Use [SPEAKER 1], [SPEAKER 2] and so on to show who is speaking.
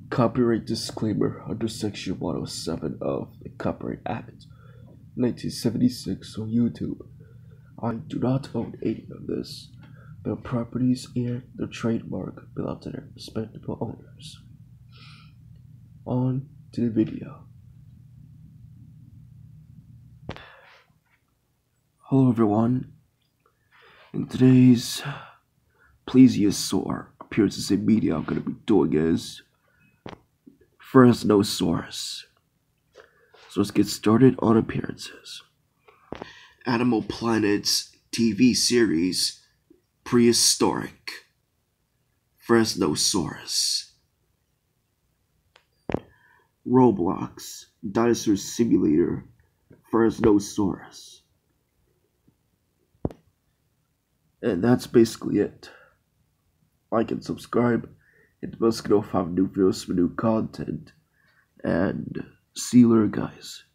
[SPEAKER 1] Copyright disclaimer under Section 107 of the Copyright Act 1976 on YouTube. I do not own any of this. The properties and the trademark belong to their respective owners. On to the video. Hello everyone. In today's plesiosaur appearances in media, I'm going to be doing is Fresnosaurus. So let's get started on appearances. Animal Planet's TV series Prehistoric Fresnosaurus. Roblox Dinosaur Simulator Fresnosaurus. And that's basically it. Like and subscribe, hit the bell so you know if I have new videos for new content, and see you later guys.